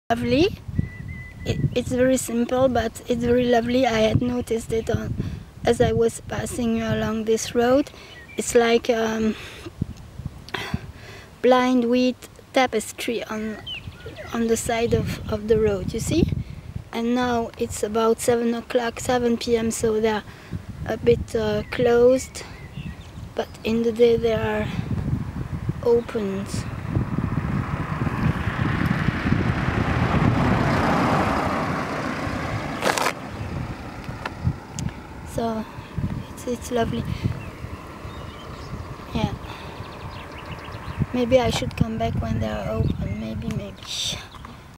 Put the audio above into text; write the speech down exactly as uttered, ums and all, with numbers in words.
Lovely. It, it's very simple, but it's very lovely. I had noticed it on, as I was passing along this road. It's like um, blind wheat tapestry on on the side of, of the road, you see? And now it's about seven o'clock, seven p m, so they're a bit uh, closed, but in the day they are opened. So it's, it's lovely. Yeah. Maybe I should come back when they are open. Maybe, maybe.